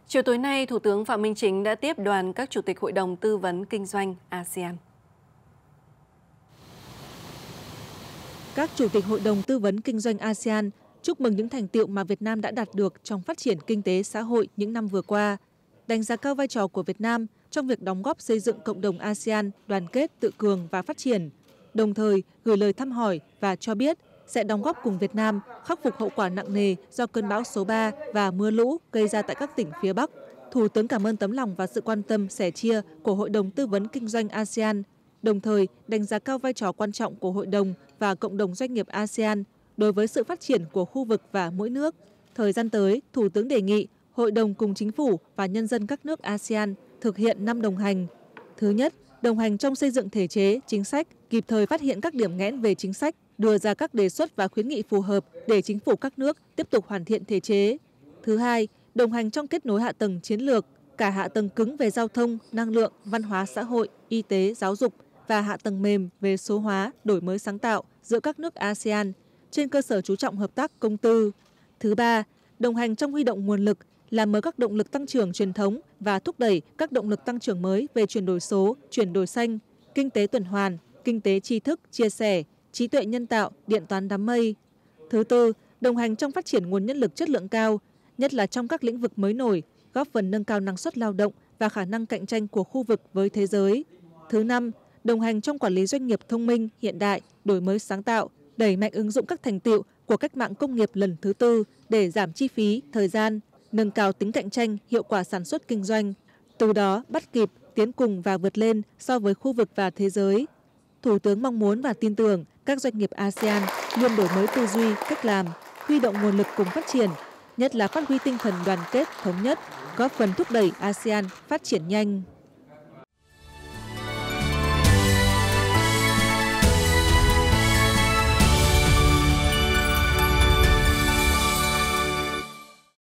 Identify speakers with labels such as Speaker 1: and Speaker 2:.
Speaker 1: Chiều tối nay, Thủ tướng Phạm Minh Chính đã tiếp đoàn các chủ tịch Hội đồng Tư vấn Kinh doanh ASEAN.
Speaker 2: Các chủ tịch Hội đồng Tư vấn Kinh doanh ASEAN chúc mừng những thành tựu mà Việt Nam đã đạt được trong phát triển kinh tế xã hội những năm vừa qua, đánh giá cao vai trò của Việt Nam trong việc đóng góp xây dựng cộng đồng ASEAN đoàn kết, tự cường và phát triển, đồng thời gửi lời thăm hỏi và cho biết sẽ đóng góp cùng Việt Nam khắc phục hậu quả nặng nề do cơn bão số 3 và mưa lũ gây ra tại các tỉnh phía Bắc. Thủ tướng cảm ơn tấm lòng và sự quan tâm sẻ chia của Hội đồng Tư vấn Kinh doanh ASEAN, đồng thời đánh giá cao vai trò quan trọng của Hội đồng và cộng đồng doanh nghiệp ASEAN đối với sự phát triển của khu vực và mỗi nước. Thời gian tới, Thủ tướng đề nghị Hội đồng cùng Chính phủ và nhân dân các nước ASEAN thực hiện 5 đồng hành. Thứ nhất, đồng hành trong xây dựng thể chế, chính sách, kịp thời phát hiện các điểm nghẽn về chính sách, đưa ra các đề xuất và khuyến nghị phù hợp để chính phủ các nước tiếp tục hoàn thiện thể chế. Thứ hai, đồng hành trong kết nối hạ tầng chiến lược, cả hạ tầng cứng về giao thông, năng lượng, văn hóa xã hội, y tế, giáo dục và hạ tầng mềm về số hóa, đổi mới sáng tạo giữa các nước ASEAN trên cơ sở chú trọng hợp tác công tư. Thứ ba, đồng hành trong huy động nguồn lực, làm mới các động lực tăng trưởng truyền thống và thúc đẩy các động lực tăng trưởng mới về chuyển đổi số, chuyển đổi xanh, kinh tế tuần hoàn, kinh tế tri thức, chia sẻ, trí tuệ nhân tạo, điện toán đám mây. Thứ tư, đồng hành trong phát triển nguồn nhân lực chất lượng cao, nhất là trong các lĩnh vực mới nổi, góp phần nâng cao năng suất lao động và khả năng cạnh tranh của khu vực với thế giới. Thứ năm, đồng hành trong quản lý doanh nghiệp thông minh, hiện đại, đổi mới sáng tạo, đẩy mạnh ứng dụng các thành tựu của cách mạng công nghiệp lần thứ tư để giảm chi phí, thời gian, nâng cao tính cạnh tranh, hiệu quả sản xuất kinh doanh, từ đó bắt kịp, tiến cùng và vượt lên so với khu vực và thế giới. Thủ tướng mong muốn và tin tưởng các doanh nghiệp ASEAN luôn đổi mới tư duy, cách làm, huy động nguồn lực cùng phát triển, nhất là phát huy tinh thần đoàn kết, thống nhất, góp phần thúc đẩy ASEAN phát triển nhanh.